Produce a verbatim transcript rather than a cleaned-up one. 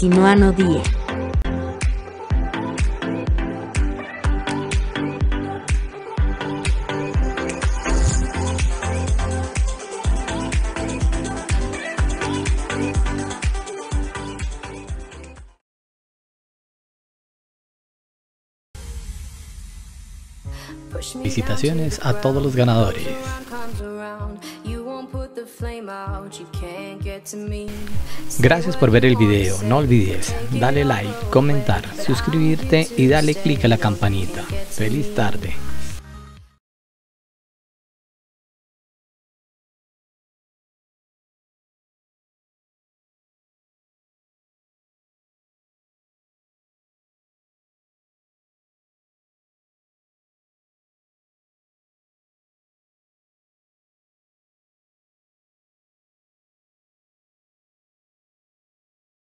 Sinuano Die. Felicitaciones a todos los ganadores. Gracias por ver el video, no olvides darle like, comentar, suscribirte y darle click a la campanita. Feliz tarde.